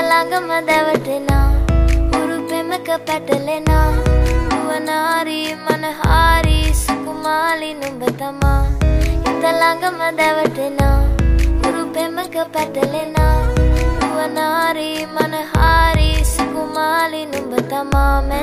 ළඟම දැවටෙනා උරුපෙමක පැටලෙනා නුවනාරි මනහාරි සුකුමාලි නුඹ තමා හිත ළඟම දැවටෙනා උරුපෙමක පැටලෙනා නුවනාරි මනහාරි සුකුමාලි නුඹ තමා